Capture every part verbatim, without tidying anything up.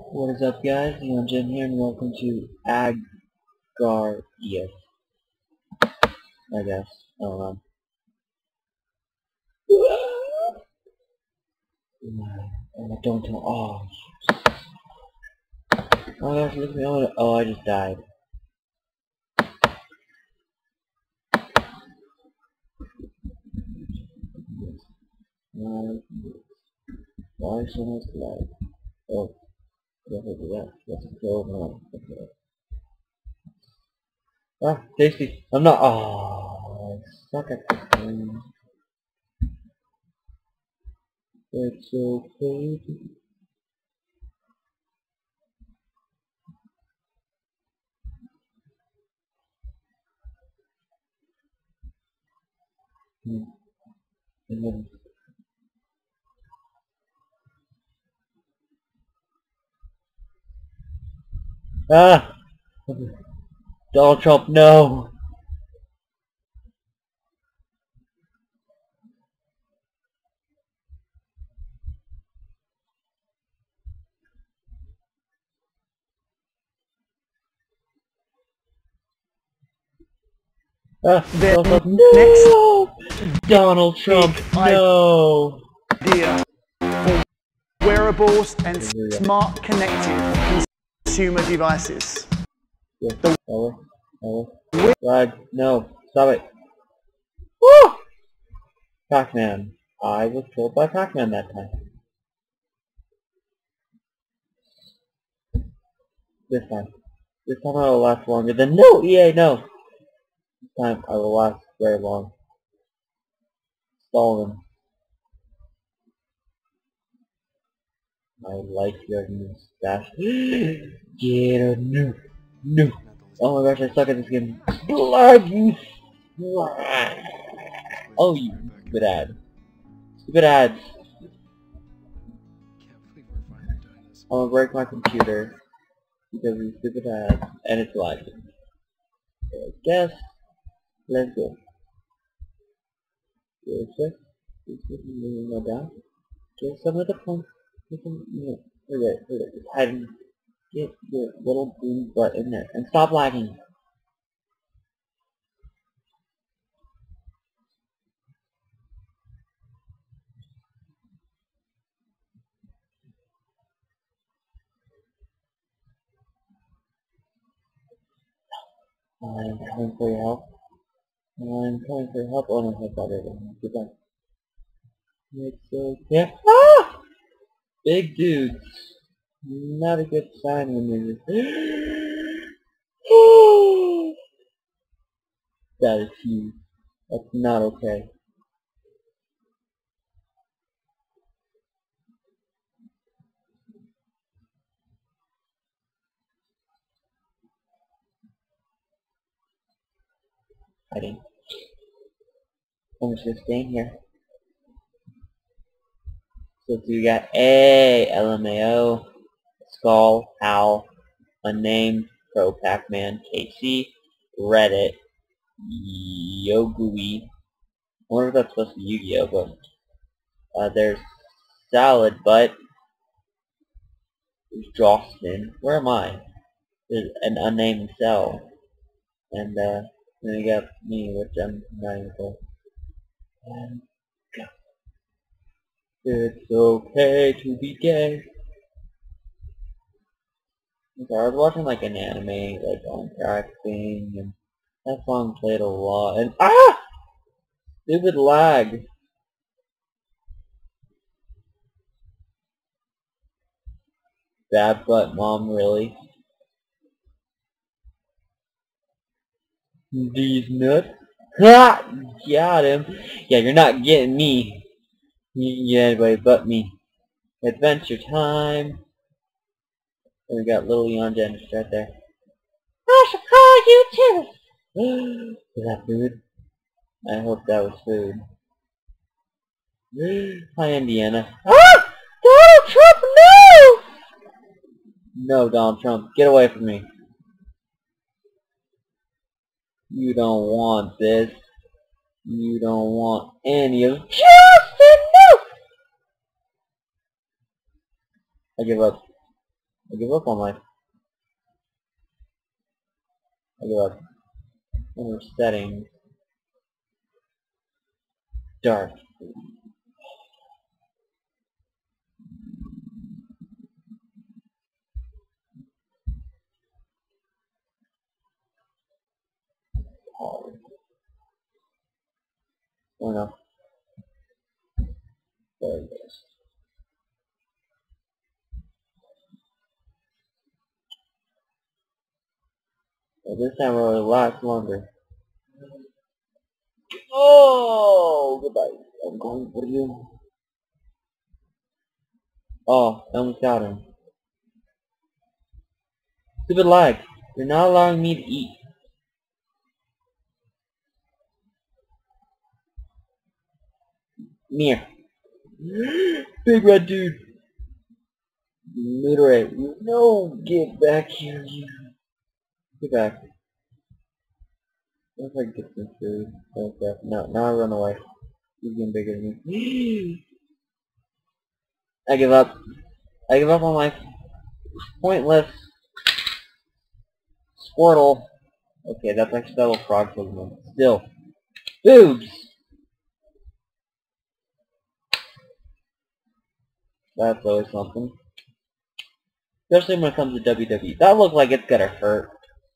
What is up, guys? I'm Jim here, and welcome to Agardius. I guess. I don't know. Oh, don't tell. Oh, oh gosh, look at me. Oh, oh, I just died. Why so much lag? Oh, what is that? Let's go on. Okay. Ah, tasty. I'm not. Oh, I suck at this game. It's okay. Hmm. And then, ah! Donald Trump, no! Ah, Then Donald Trump, next no! Donald Trump, no! idea for wearables and smart connected consumer devices. Yeah, over, over. Lag, no, stop it. Woo! Pac-Man. I was killed by Pac-Man that time. This time. This time I will last longer than- No! E A, no! This time I will last very long. Stalin. I like your mustache. Get a no. No. Oh my gosh, I suck at this game. Blood, you. Oh, you stupid ad. Stupid ads. I'm gonna break my computer because of these stupid ads, and it's lagging. So I guess, let's go. Get check. Go down. Get some of the points. Get some, no, look at it, look at it. Just hide and get your little green butt in there, and stop lagging. I'm coming for your help. I'm coming for your help. Oh no, I got it. Goodbye. It's okay. Ah! Big dudes. Not a good sign when you're just... That is huge. That's not okay. Hiding. I'm just staying here. So we got A, L M A O, Skull, Hal, Unnamed, Pro Pac-Man, K C, Reddit, Yogui. I wonder if that's supposed to be Yu-Gi-Oh, but uh, there's Salad Butt. There's Jostin. Where am I? There's an unnamed cell. And uh, then you got me, which I'm not even close. And go. It's okay to be gay. Okay, I was watching like an anime, like on Track thing, and that song played a lot, and ah! Stupid lag. Bad butt mom, really? These nuts? Ha! Got him. Yeah, you're not getting me. Yeah, anybody but me. Adventure time. And we got little Leon Dennis right there. I should call you too. Is that food? I hope that was food. Hi, Indiana. Ah! Donald Trump, no! No, Donald Trump, get away from me. You don't want this. You don't want any of Justin, no! I give up. I give up on life. I give up. Under settings. Dark. Hard. Oh no. There it goes. Well, this time it'll last longer. Oh, goodbye. I'm going for you. Oh, I almost got him. Stupid lag. You're not allowing me to eat. Come here. Big red dude. Literate. No, get back here, you. Get back. What if I can get some food? Okay. No, now I run away. He's getting bigger than me. I give up. I give up on life. Pointless. Squirtle. Okay, that's actually that little frog Pokemon. Still. Boobs! That's always something. Especially when it comes to W W E. That looks like it's gonna hurt.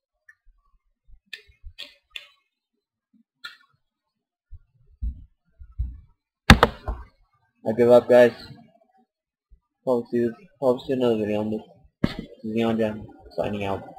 I give up, guys. Probably see this. Probably see another video on this. This is Neon Gem, signing out.